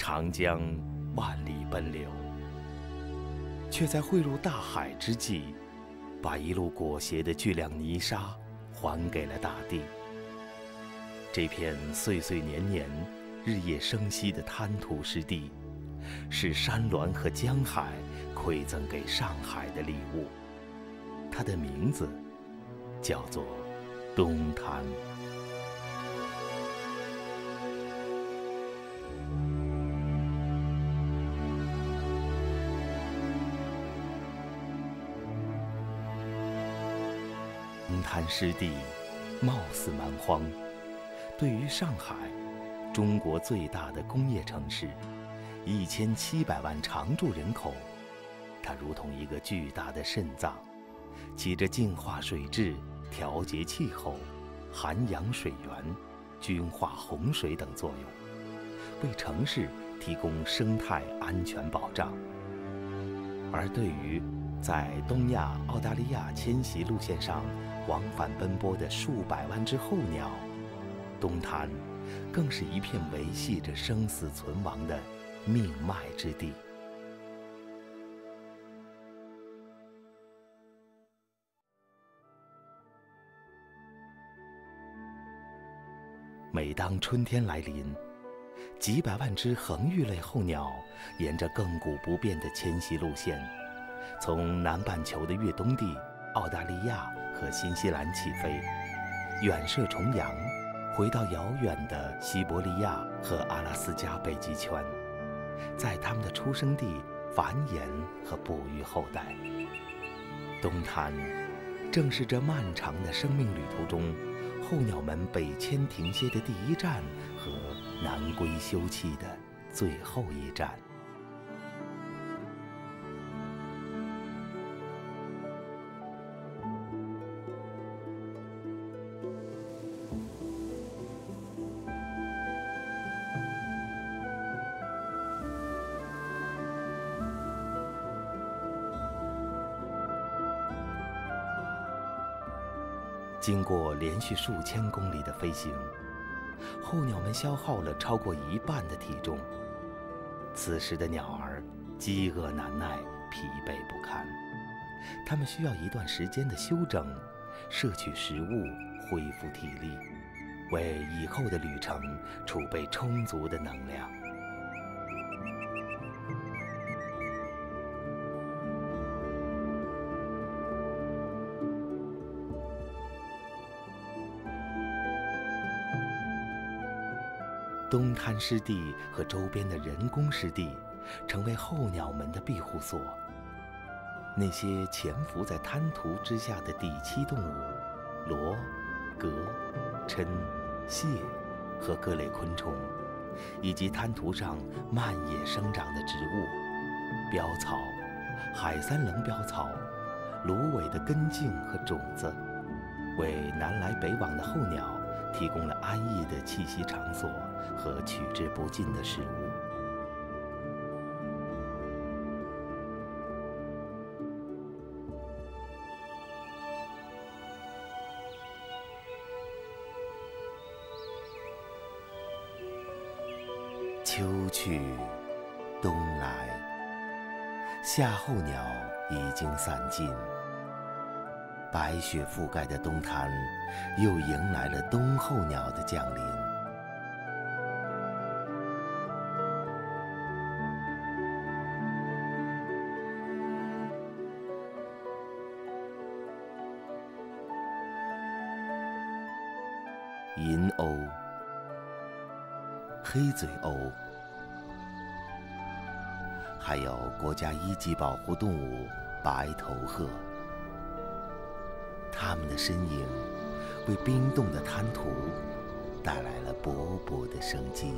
长江万里奔流，却在汇入大海之际，把一路裹挟的巨量泥沙还给了大地。这片岁岁年年、日夜生息的滩涂湿地，是山峦和江海馈赠给上海的礼物。它的名字叫做东滩。东滩湿地貌似蛮荒，对于上海，中国最大的工业城市，1700万常住人口，它如同一个巨大的肾脏，起着净化水质、调节气候、涵养水源、均化洪水等作用，为城市提供生态安全保障。而对于在东亚、澳大利亚迁徙路线上往返奔波的数百万只候鸟，东滩更是一片维系着生死存亡的命脉之地。每当春天来临，几百万只恒玉类候鸟沿着亘古不变的迁徙路线，从南半球的越冬地澳大利亚和新西兰起飞，远涉重洋，回到遥远的西伯利亚和阿拉斯加北极圈，在它们的出生地繁衍和哺育后代。东滩正是这漫长的生命旅途中，候鸟们北迁停歇的第一站和南归休憩的最后一站。经过连续数千公里的飞行，候鸟们消耗了超过一半的体重。此时的鸟儿饥饿难耐，疲惫不堪，它们需要一段时间的休整，摄取食物，恢复体力，为以后的旅程储备充足的能量。东滩湿地和周边的人工湿地，成为候鸟们的庇护所。那些潜伏在滩涂之下的底栖动物，螺、蛤、鲻、蟹和各类昆虫，以及滩涂上漫野生长的植物，标草、海三棱标草、芦苇的根茎和种子，为南来北往的候鸟提供了安逸的栖息场所和取之不尽的食物。秋去冬来，夏候鸟已经散尽，白雪覆盖的东滩又迎来了冬候鸟的降临。银鸥、黑嘴鸥，还有国家一级保护动物白头鹤，它们的身影为冰冻的滩涂带来了勃勃的生机。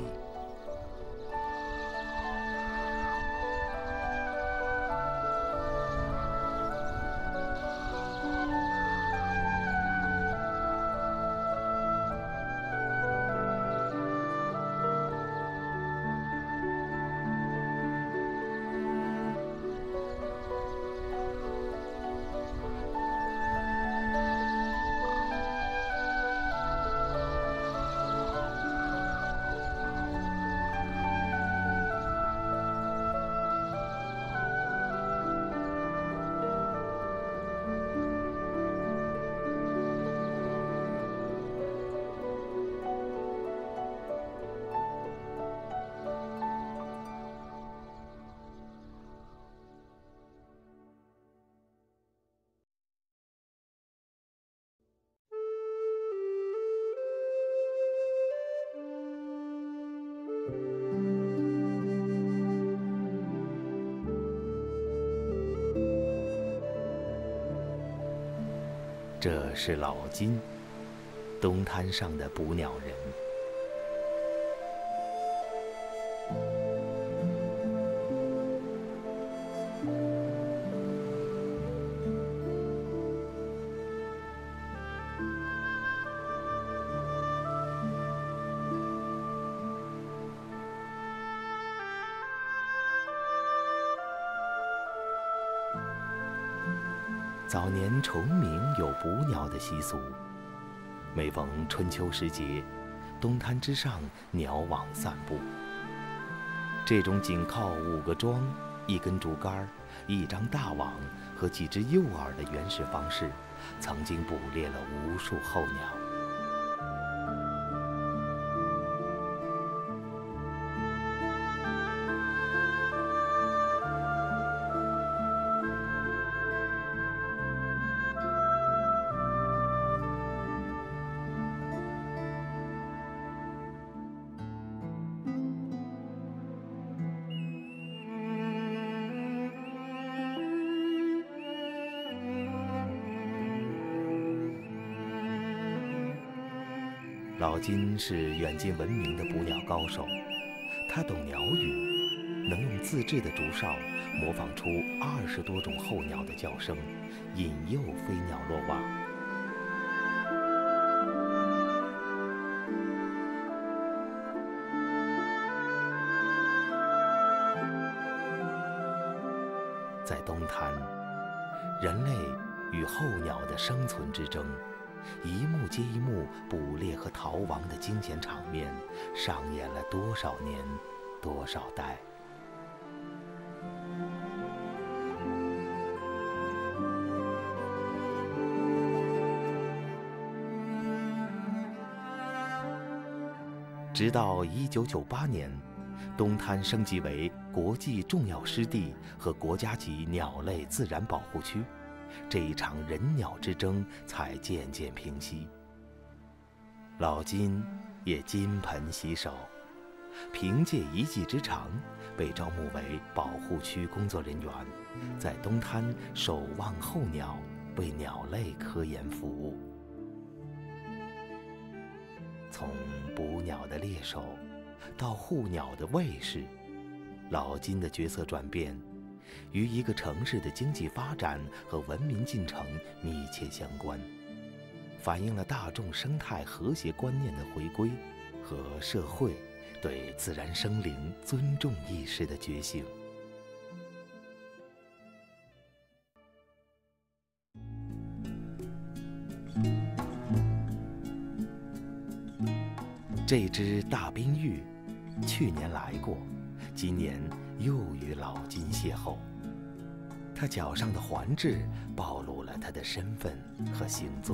这是老金，东滩上的捕鸟人。早年崇明有捕鸟的习俗，每逢春秋时节，东滩之上鸟网散布。这种仅靠5个桩、1根竹竿、1张大网和几只诱饵的原始方式，曾经捕猎了无数候鸟。老金是远近闻名的捕鸟高手，他懂鸟语，能用自制的竹哨模仿出20多种候鸟的叫声，引诱飞鸟落网。在东滩，人类与候鸟的生存之争，一幕接一幕捕猎和逃亡的惊险场面，上演了多少年，多少代。直到1998年，东滩升级为国际重要湿地和国家级鸟类自然保护区，这一场人鸟之争才渐渐平息。老金也金盆洗手，凭借一技之长，被招募为保护区工作人员，在东滩守望候鸟，为鸟类科研服务。从捕鸟的猎手到护鸟的卫士，老金的角色转变与一个城市的经济发展和文明进程密切相关，反映了大众生态和谐观念的回归和社会对自然生灵尊重意识的觉醒。这只大冰玉去年来过，今年又与老金邂逅。他脚上的环制暴露了他的身份和行踪。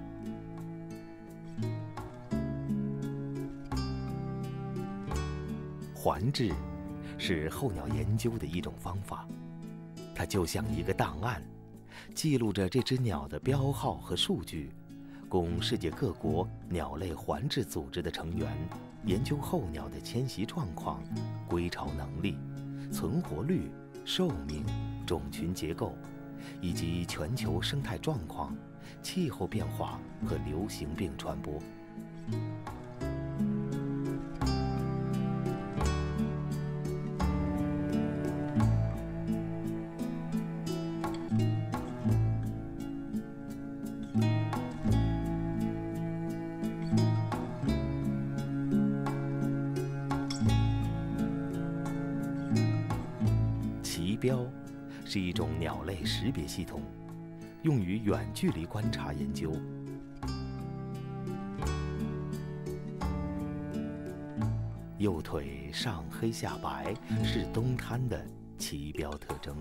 环制是候鸟研究的一种方法，它就像一个档案，记录着这只鸟的标号和数据，供世界各国鸟类环制组织的成员研究候鸟的迁徙状况、归巢能力、存活率、寿命、种群结构，以及全球生态状况、气候变化和流行病传播。旗标是一种鸟类识别系统，用于远距离观察研究。右腿上黑下白是东滩的旗标特征。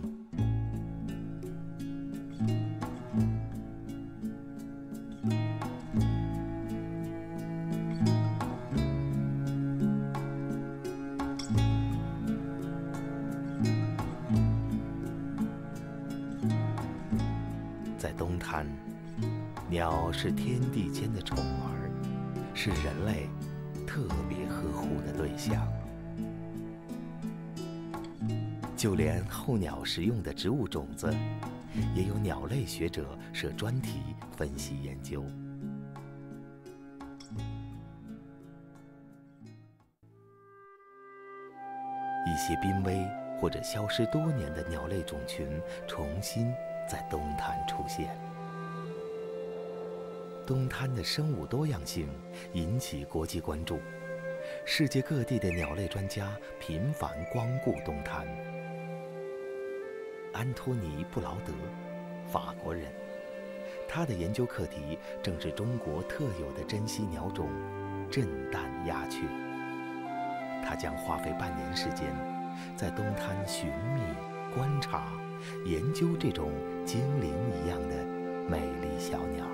在东滩，鸟是天地间的宠儿，是人类特别呵护的对象。就连候鸟食用的植物种子， 也有鸟类学者设专题分析研究。一些濒危或者消失多年的鸟类种群重新在东滩出现。东滩的生物多样性引起国际关注，世界各地的鸟类专家频繁光顾东滩。安托尼·布劳德，法国人，他的研究课题正是中国特有的珍稀鸟种震旦鸦雀。他将花费半年时间，在东滩寻觅、观察、研究这种精灵一样的美丽小鸟。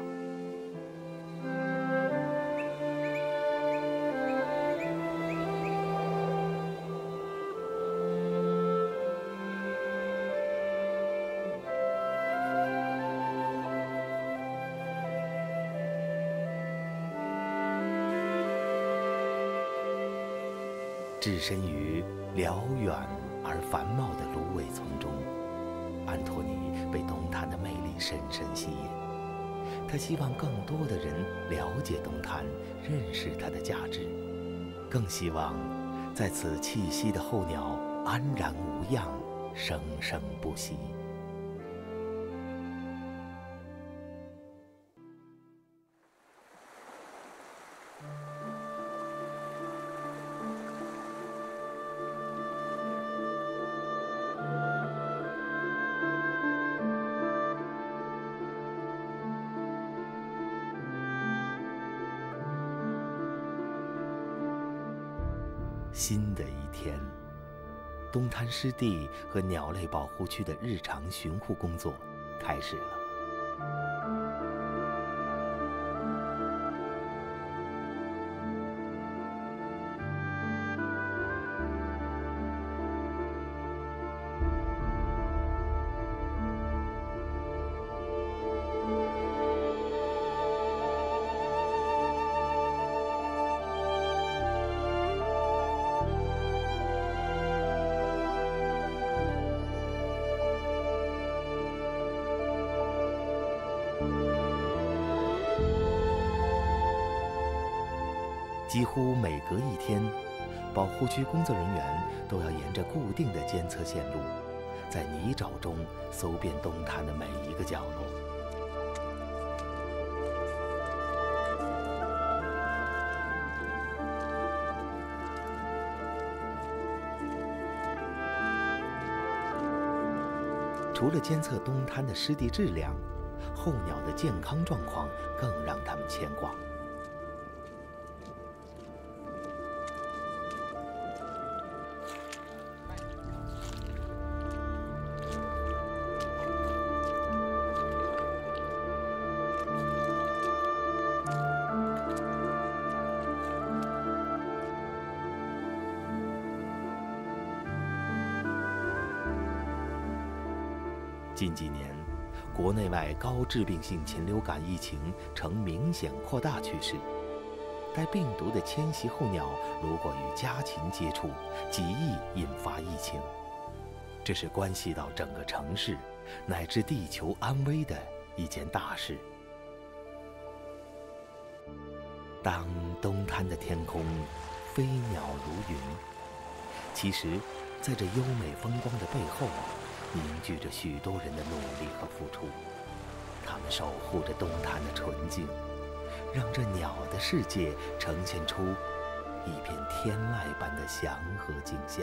置身于辽远而繁茂的芦苇丛中，安托尼被东滩的魅力深深吸引。他希望更多的人了解东滩，认识它的价值，更希望在此栖息的候鸟安然无恙，生生不息。新的一天，东滩湿地和鸟类保护区的日常巡护工作开始了。几乎每隔一天，保护区工作人员都要沿着固定的监测线路，在泥沼中搜遍东滩的每一个角落。除了监测东滩的湿地质量，候鸟的健康状况更让他们牵挂。近几年，国内外高致病性禽流感疫情呈明显扩大趋势。该病毒的迁徙候鸟如果与家禽接触，极易引发疫情。这是关系到整个城市乃至地球安危的一件大事。当东滩的天空飞鸟如云，其实，在这优美风光的背后，凝聚着许多人的努力和付出，他们守护着东滩的纯净，让这鸟的世界呈现出一片天籁般的祥和景象。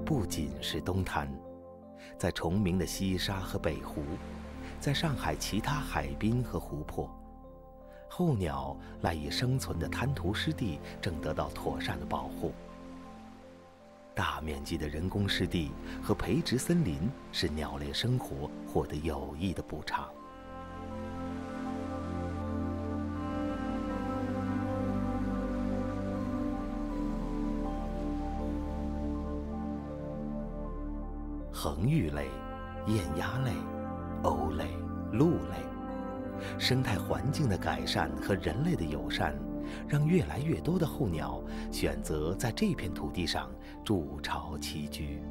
不仅是东滩，在崇明的西沙和北湖，在上海其他海滨和湖泊，候鸟赖以生存的滩涂湿地正得到妥善的保护。大面积的人工湿地和培植森林使鸟类生活获得有益的补偿。恒玉类、雁鸭类、鸥类、鹿类，生态环境的改善和人类的友善，让越来越多的候鸟选择在这片土地上筑巢栖居。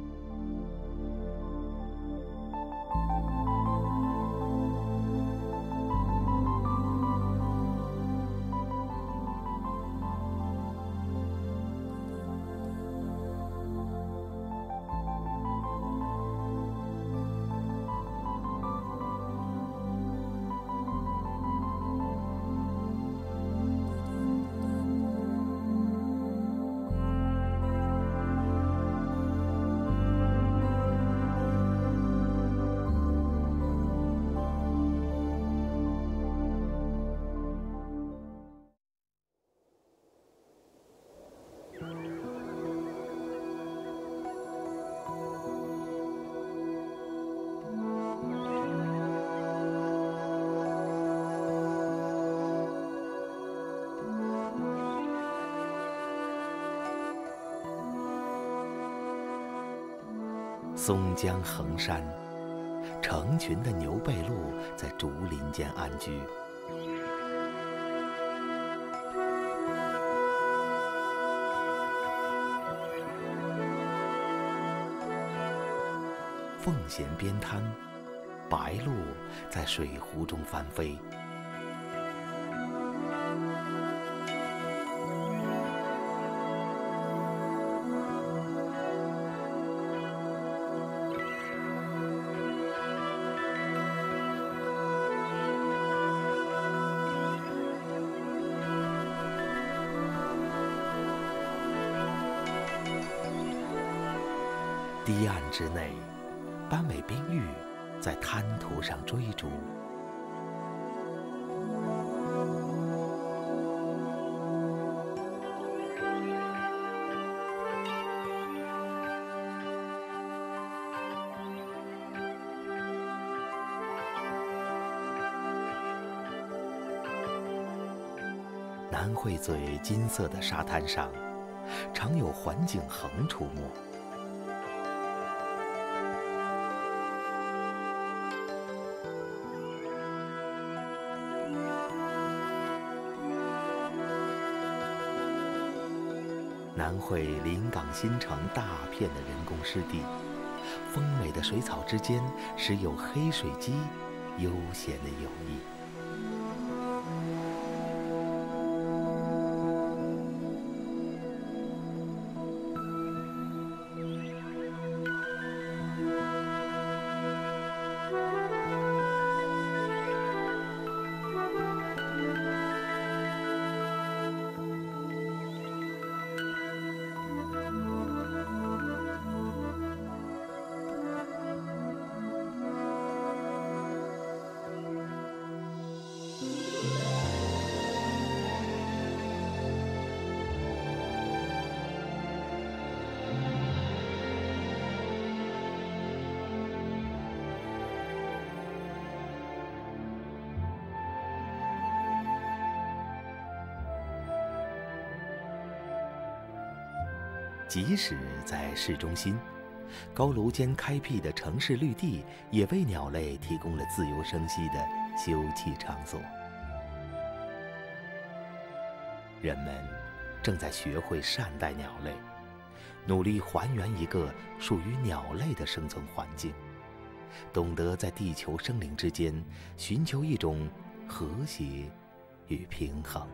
松江横山，成群的牛背鹿在竹林间安居。奉贤边滩，白鹭在水湖中翻飞。堤岸之内，斑尾冰玉在滩涂上追逐。南汇嘴金色的沙滩上，常有环颈鸻出没。南汇临港新城大片的人工湿地，丰美的水草之间，时有黑水鸡悠闲的游弋。即使在市中心，高楼间开辟的城市绿地，也为鸟类提供了自由生息的休憩场所。人们正在学会善待鸟类，努力还原一个属于鸟类的生存环境，懂得在地球生灵之间寻求一种和谐与平衡。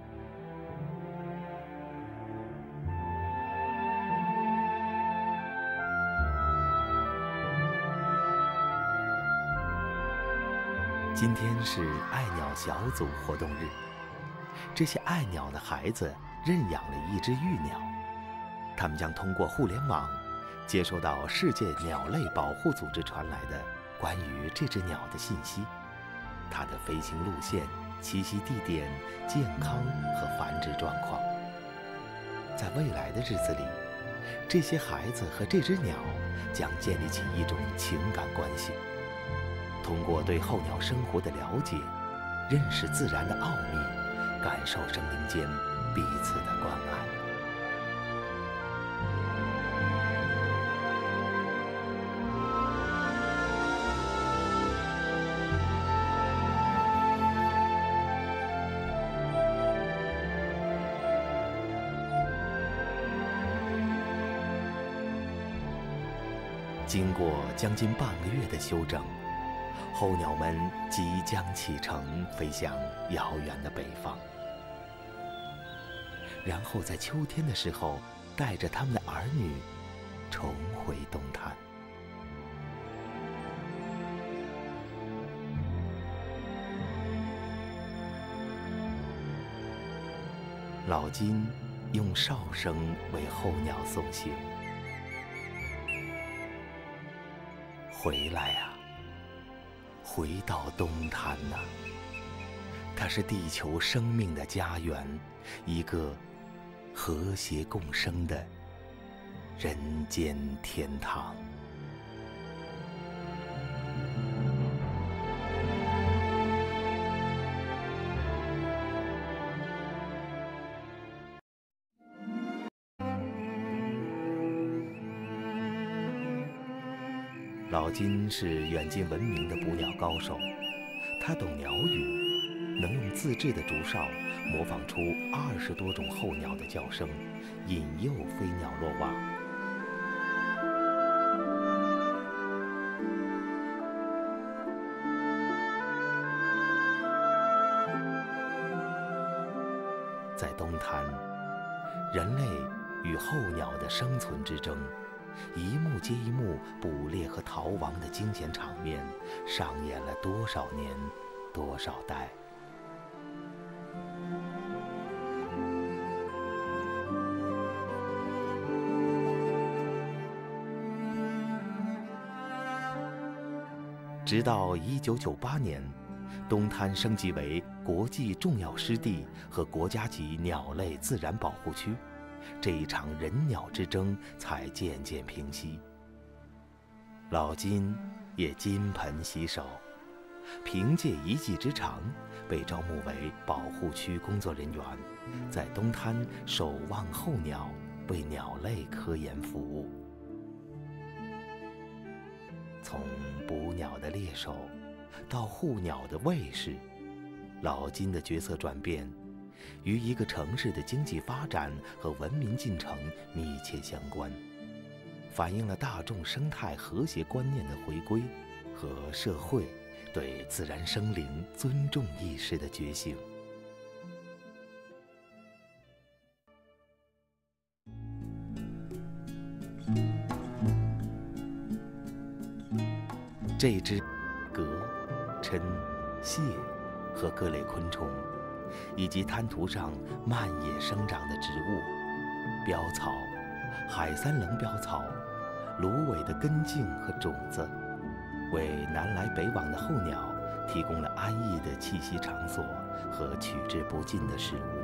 今天是爱鸟小组活动日，这些爱鸟的孩子认养了一只玉鸟，他们将通过互联网接收到世界鸟类保护组织传来的关于这只鸟的信息，它的飞行路线、栖息地点、健康和繁殖状况。在未来的日子里，这些孩子和这只鸟将建立起一种情感关系，通过对候鸟生活的了解，认识自然的奥秘，感受生灵间彼此的关爱。经过将近半个月的休整，候鸟们即将启程飞向遥远的北方，然后在秋天的时候，带着他们的儿女重回东滩。老金用哨声为候鸟送行。回来啊，回到东滩呐！它是地球生命的家园，一个和谐共生的人间天堂。老金是远近闻名的捕鸟高手，他懂鸟语，能用自制的竹哨模仿出20多种候鸟的叫声，引诱飞鸟落网。在东滩，人类与候鸟的生存之争，一幕接一幕捕猎和逃亡的惊险场面，上演了多少年，多少代。直到1998年，东滩升级为国际重要湿地和国家级鸟类自然保护区，这一场人鸟之争才渐渐平息。老金也金盆洗手，凭借一技之长，被招募为保护区工作人员，在东滩守望候鸟，为鸟类科研服务。从捕鸟的猎手到护鸟的卫士，老金的角色转变与一个城市的经济发展和文明进程密切相关，反映了大众生态和谐观念的回归和社会对自然生灵尊重意识的觉醒。这只蛤、鲳、蟹和各类昆虫，以及滩涂上漫野生长的植物、标草、海三棱标草、芦苇的根茎和种子，为南来北往的候鸟提供了安逸的栖息场所和取之不尽的食物。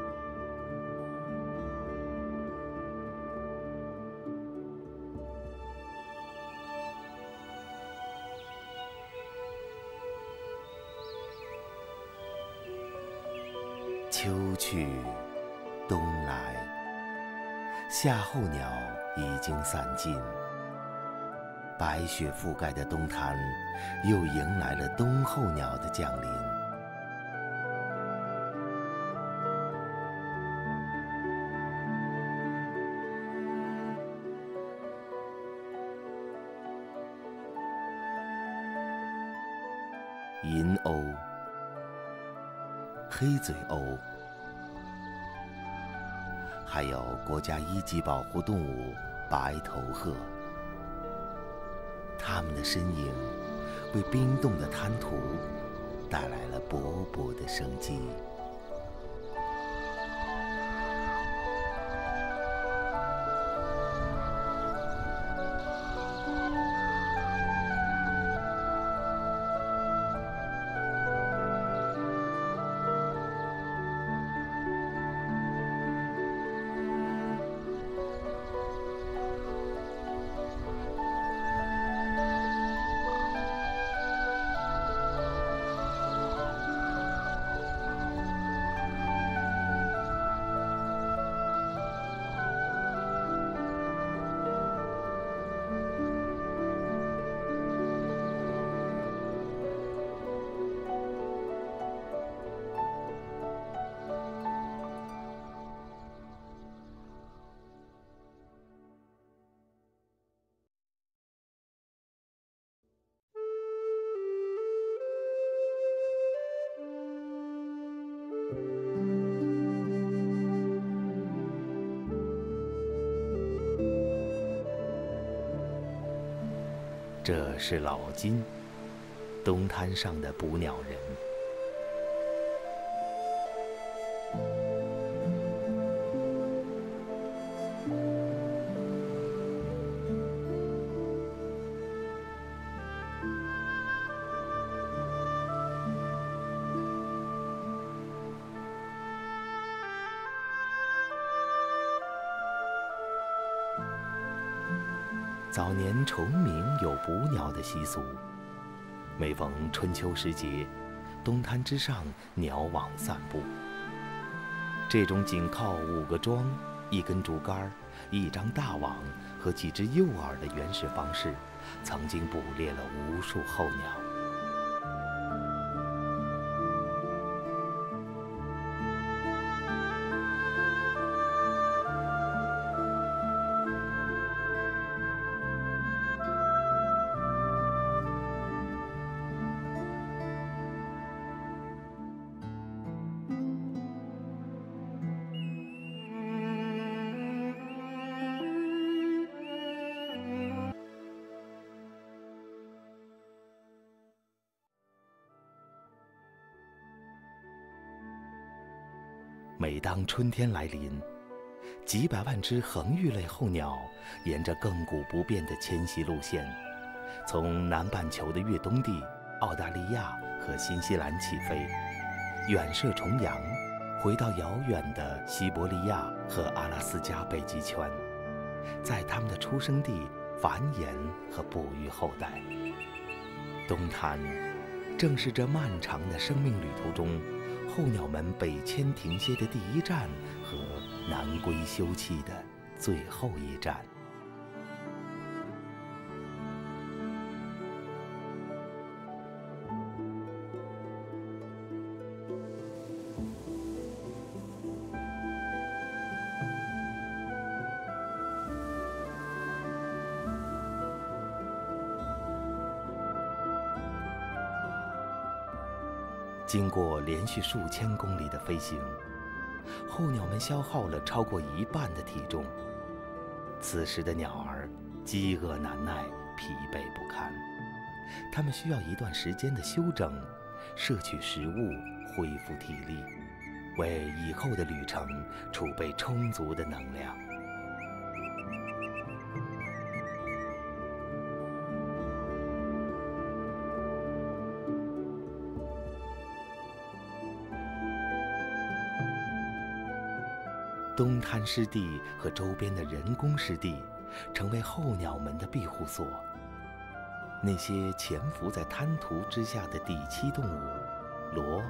秋去冬来，夏候鸟已经散尽，白雪覆盖的东滩又迎来了冬候鸟的降临。银鸥、黑嘴鸥，还有国家1级保护动物白头鹤，它们的身影为冰冻的滩涂带来了勃勃的生机。 这是老金，东滩上的捕鸟人。早年崇明有捕鸟的习俗，每逢春秋时节，东滩之上鸟网散布。这种仅靠5个桩、1根竹竿、1张大网和几只诱饵的原始方式，曾经捕猎了无数候鸟。每当春天来临，几百万只恒玉类候鸟沿着亘古不变的迁徙路线，从南半球的越冬地澳大利亚和新西兰起飞，远涉重洋，回到遥远的西伯利亚和阿拉斯加北极圈，在它们的出生地繁衍和哺育后代。东滩正是这漫长的生命旅途中候鸟们北迁停歇的第一站和南归休憩的最后一站。经过连续数千公里的飞行，候鸟们消耗了超过1半的体重。此时的鸟儿饥饿难耐，疲惫不堪，它们需要一段时间的休整，摄取食物，恢复体力，为以后的旅程储备充足的能量。东滩湿地和周边的人工湿地，成为候鸟们的庇护所。那些潜伏在滩涂之下的底栖动物，螺。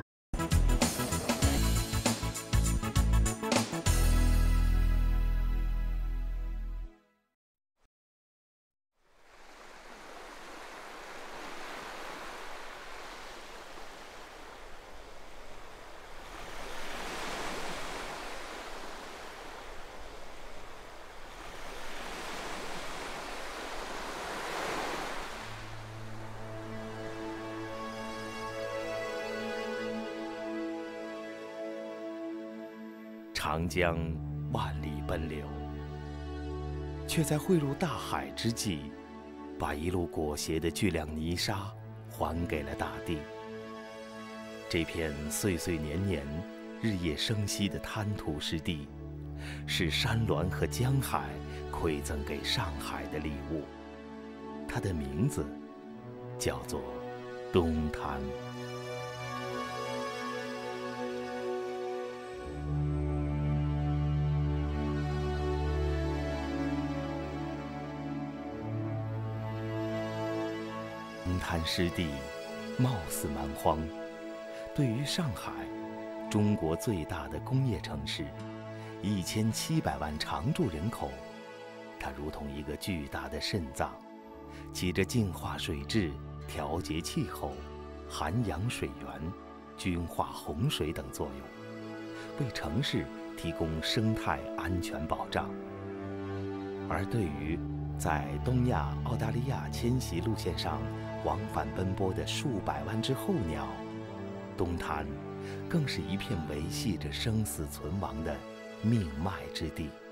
长江万里奔流，却在汇入大海之际，把一路裹挟的巨量泥沙还给了大地。这片岁岁年年、日夜生息的滩涂湿地，是山峦和江海馈赠给上海的礼物。它的名字叫做东滩。东滩湿地貌似蛮荒，对于上海，中国最大的工业城市，1700万常住人口，它如同一个巨大的肾脏，起着净化水质、调节气候、涵养水源、均化洪水等作用，为城市提供生态安全保障。而对于在东亚、澳大利亚迁徙路线上往返奔波的数百万只候鸟，东滩更是一片维系着生死存亡的命脉之地。